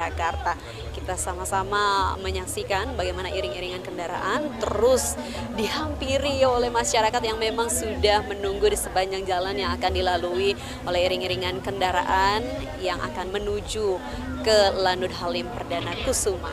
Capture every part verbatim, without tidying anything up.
Jakarta. Kita sama-sama menyaksikan bagaimana iring-iringan kendaraan terus dihampiri oleh masyarakat yang memang sudah menunggu di sepanjang jalan yang akan dilalui oleh iring-iringan kendaraan yang akan menuju ke Lanut Halim Perdana Kusuma.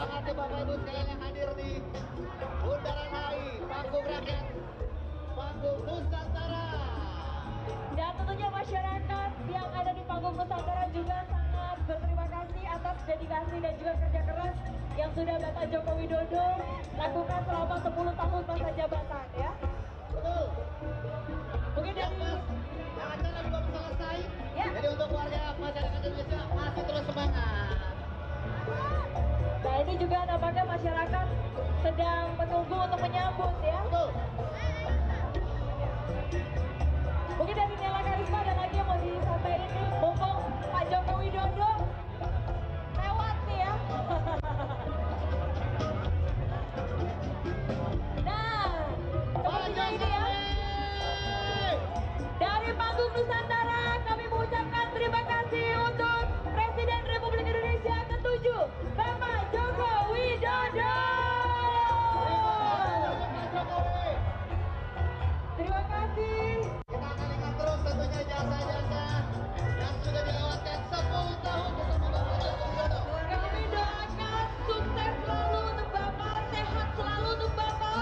Dan tentunya masyarakat yang ada di panggung Nusantara juga sangat berterima kasih atas dedikasi dan juga kerja keras yang sudah Bapak Joko Widodo lakukan selama sepuluh tahun masa jabatan ya. Betul. Mungkin dari yang acara belum selesai. Ya. Jadi untuk warga masyarakat Indonesia masih terus semangat. Nah ini juga nampaknya masyarakat sedang menunggu untuk menyambut ya. Betul. Mungkin dari Nela Karisma ada lagi yang mau disampaikan nih, mumpung Pak Joko Widodo lewat nih ya. Nah, sepertinya ini ya. Dari panggung Nusantara kami mengucapkan terima kasih untuk Presiden Republik Indonesia ketujuh, Bapak Joko Widodo. Terima kasih. Kita akan ingat terus tentunya jasa-jasa yang sudah dilewatkan sepuluh tahun bersama Bapak Joko Widodo. Kami doakan sukses selalu untuk Bapak, sehat selalu untuk Bapak.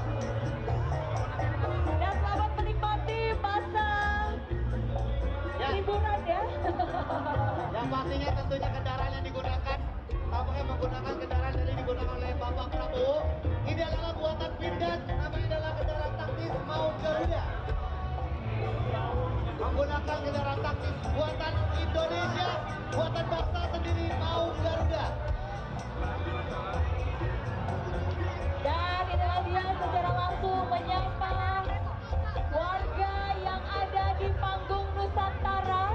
Dan selamat menikmati masa ya. Liburan ya. Yang pastinya tentunya kendaraan yang digunakan, tampaknya menggunakan kendaraan yang digunakan oleh Bapak Prabowo. Ini adalah buatan Pindad, namanya adalah kendaraan taktis Maung Garuda. Menggunakan kendaraan taktis buatan Indonesia, buatan bangsa sendiri Maung Garuda. Dan inilah dia secara langsung menyapa warga yang ada di panggung Nusantara.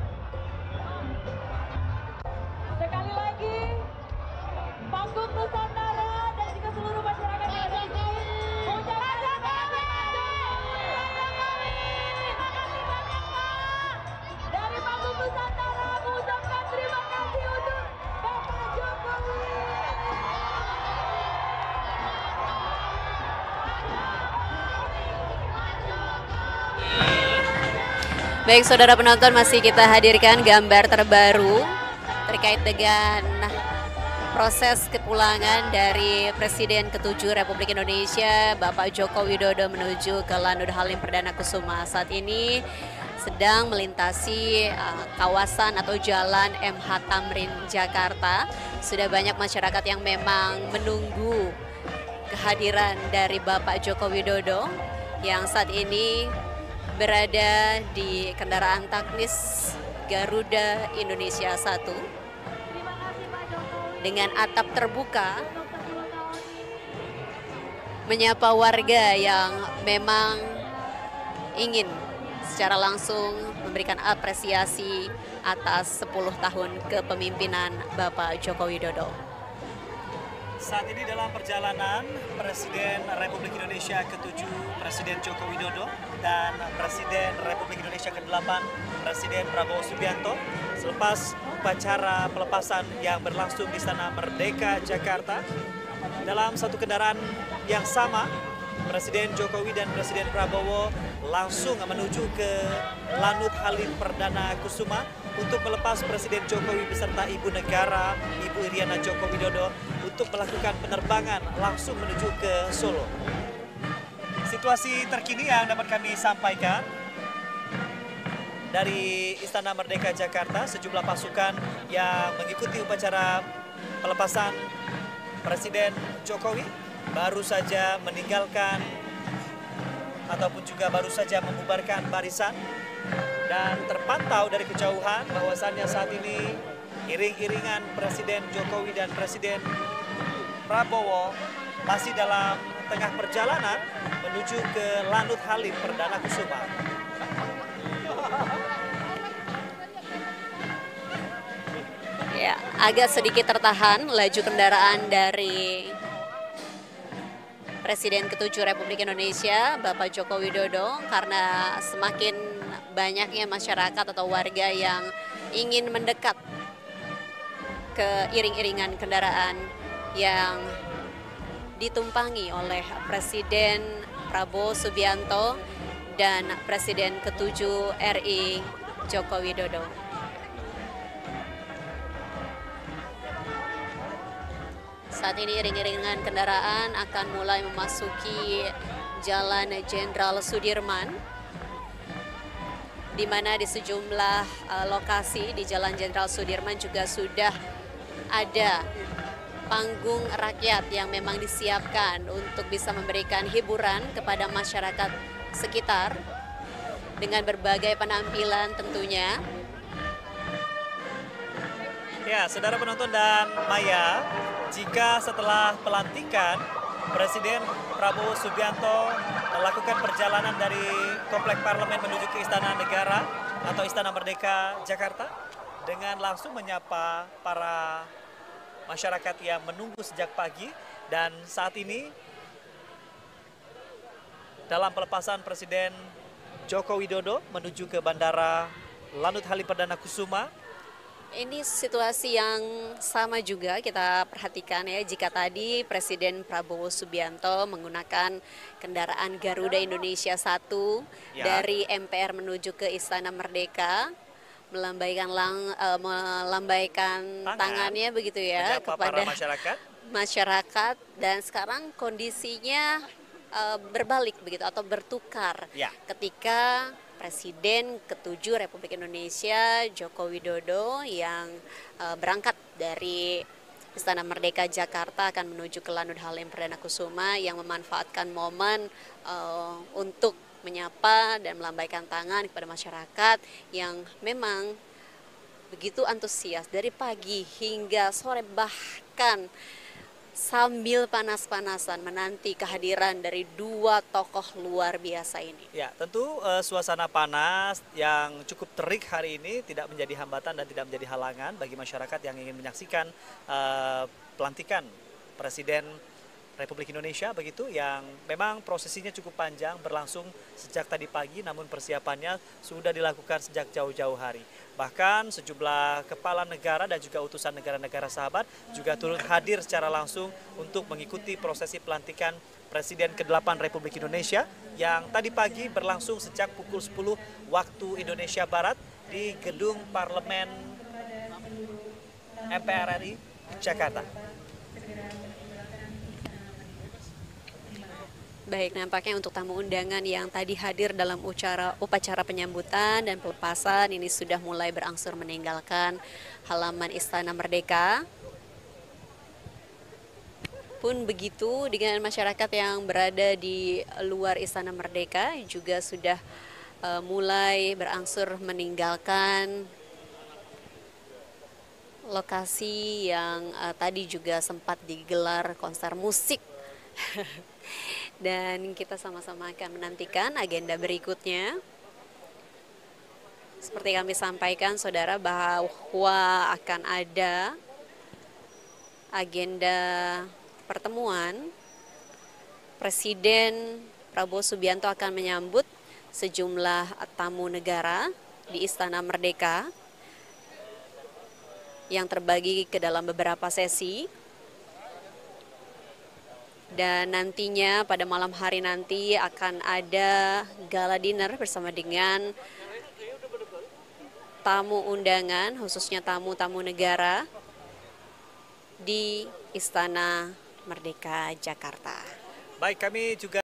Sekali lagi, panggung Nusantara dan juga seluruh masyarakat yang ada di sini mengucapkan terima kasih. Dari panggung Nusantara mengucapkan terima kasih untuk Bapak Jokowi. Baik saudara penonton, masih kita hadirkan gambar terbaru terkait dengan proses kepulangan dari Presiden ketujuh Republik Indonesia Bapak Joko Widodo menuju ke Lanut Halim Perdana Kusuma. Saat ini sedang melintasi uh, kawasan atau jalan M H Tamrin Jakarta. Sudah banyak masyarakat yang memang menunggu kehadiran dari Bapak Joko Widodo yang saat ini berada di kendaraan taktis Garuda Indonesia satu dengan atap terbuka menyapa warga yang memang ingin secara langsung memberikan apresiasi atas sepuluh tahun kepemimpinan Bapak Joko Widodo. Saat ini dalam perjalanan Presiden Republik Indonesia ketujuh, Presiden Joko Widodo, dan Presiden Republik Indonesia kedelapan, Presiden Prabowo Subianto, selepas upacara pelepasan yang berlangsung di Istana Merdeka Jakarta, dalam satu kendaraan yang sama, Presiden Jokowi dan Presiden Prabowo langsung menuju ke Lanut Halim Perdana Kusuma untuk melepas Presiden Jokowi beserta Ibu Negara, Ibu Iriana Joko Widodo, untuk melakukan penerbangan langsung menuju ke Solo. Situasi terkini yang dapat kami sampaikan dari Istana Merdeka Jakarta, sejumlah pasukan yang mengikuti upacara pelepasan Presiden Jokowi baru saja meninggalkan ataupun juga baru saja membubarkan barisan, dan terpantau dari kejauhan bahwasannya saat ini iring-iringan Presiden Jokowi dan Presiden Prabowo masih dalam tengah perjalanan menuju ke Lanut Halim Perdana Kusuma. Ya, agak sedikit tertahan laju kendaraan dari Presiden ketujuh Republik Indonesia Bapak Joko Widodo karena semakin banyaknya masyarakat atau warga yang ingin mendekat ke iring-iringan kendaraan yang ditumpangi oleh Presiden Prabowo Subianto dan Presiden ketujuh R I Joko Widodo. Saat ini iring-iringan kendaraan akan mulai memasuki Jalan Jenderal Sudirman, di mana di sejumlah uh, lokasi di Jalan Jenderal Sudirman juga sudah ada panggung rakyat yang memang disiapkan untuk bisa memberikan hiburan kepada masyarakat sekitar dengan berbagai penampilan tentunya. Ya, saudara penonton dan Maya, jika setelah pelantikan Presiden Prabowo Subianto melakukan perjalanan dari Komplek Parlemen menuju ke Istana Negara atau Istana Merdeka Jakarta dengan langsung menyapa para masyarakat yang menunggu sejak pagi, dan saat ini dalam pelepasan Presiden Joko Widodo menuju ke Bandara Lanut Halim Perdana Kusuma. Ini situasi yang sama juga kita perhatikan ya, jika tadi Presiden Prabowo Subianto menggunakan kendaraan Garuda Indonesia satu ya, dari M P R menuju ke Istana Merdeka, melambaikan lang, uh, melambaikan Tangan, tangannya begitu ya kepada masyarakat. masyarakat dan sekarang kondisinya uh, berbalik begitu atau bertukar ya, ketika Presiden ketujuh Republik Indonesia Joko Widodo yang uh, berangkat dari Istana Merdeka Jakarta akan menuju ke Lanut Halim Perdana Kusuma yang memanfaatkan momen uh, untuk menyapa dan melambaikan tangan kepada masyarakat yang memang begitu antusias dari pagi hingga sore, bahkan sambil panas-panasan menanti kehadiran dari dua tokoh luar biasa ini. Ya, tentu uh, suasana panas yang cukup terik hari ini tidak menjadi hambatan dan tidak menjadi halangan bagi masyarakat yang ingin menyaksikan uh, pelantikan Presiden Republik Indonesia begitu, yang memang prosesinya cukup panjang, berlangsung sejak tadi pagi, namun persiapannya sudah dilakukan sejak jauh-jauh hari. Bahkan sejumlah kepala negara dan juga utusan negara-negara sahabat juga turut hadir secara langsung untuk mengikuti prosesi pelantikan Presiden kedelapan Republik Indonesia yang tadi pagi berlangsung sejak pukul sepuluh waktu Indonesia Barat di Gedung Parlemen M P R R I Jakarta. Baik, nampaknya untuk tamu undangan yang tadi hadir dalam ucara, upacara penyambutan dan pelepasan ini sudah mulai berangsur meninggalkan halaman Istana Merdeka. Pun begitu dengan masyarakat yang berada di luar Istana Merdeka juga sudah uh, mulai berangsur meninggalkan lokasi yang uh, tadi juga sempat digelar konser musik. Dan kita sama-sama akan menantikan agenda berikutnya. Seperti kami sampaikan saudara, bahwa akan ada agenda pertemuan Presiden Prabowo Subianto akan menyambut sejumlah tamu negara di Istana Merdeka yang terbagi ke dalam beberapa sesi. Dan nantinya pada malam hari nanti akan ada gala dinner bersama dengan tamu undangan, khususnya tamu-tamu negara di Istana Merdeka Jakarta. Baik, kami juga